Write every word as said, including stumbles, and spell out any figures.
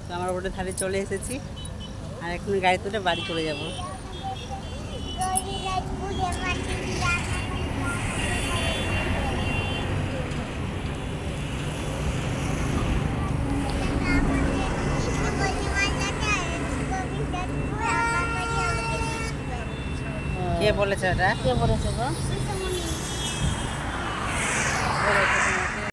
তো আমরা রোডের ধারে চলে এসেছি আর এখন গাড়ি তুলে বাড়ি চলে যাব। কে বলেছে এটা? কে বলেছে গো? বলেছে